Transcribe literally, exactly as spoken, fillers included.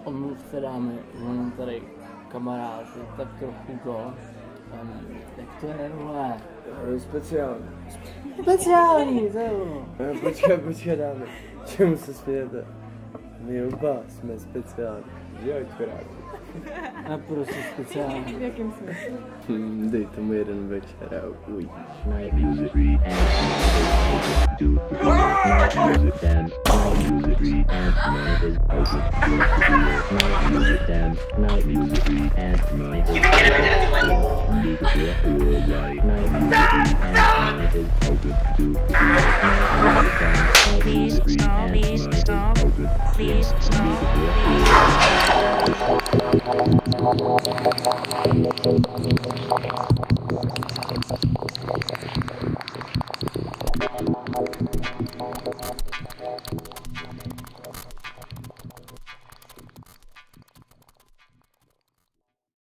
omluvte dámy, on tady kamarád, tak trochu to, um, jak to je, vole? Speciální. Speciální, to je ono. Počkej, počkej dámy, čemu se smějete? My oba jsme speciální. Jo, akorát. Naprosto speciální. V jakém smyslu? Hmm, dej tomu jeden večer a uvidíš. Night music and do night music dance, night music and night is open to night music dance, night music and night is open to right, night music and night is open to Please stop, please stop, please stop.